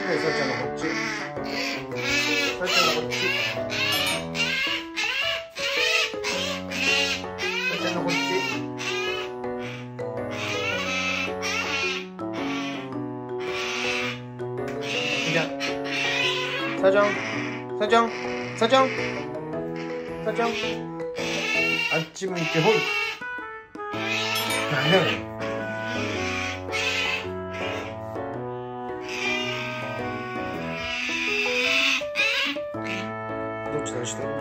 だよ、さっちゃんのこっち。さっちゃんのこっち。さっちゃんのこっち。じゃん。さっちゃん。さっちゃん。さっちゃん。さっちゃん。あっち向いてほい。なんだよ。どっち出してる？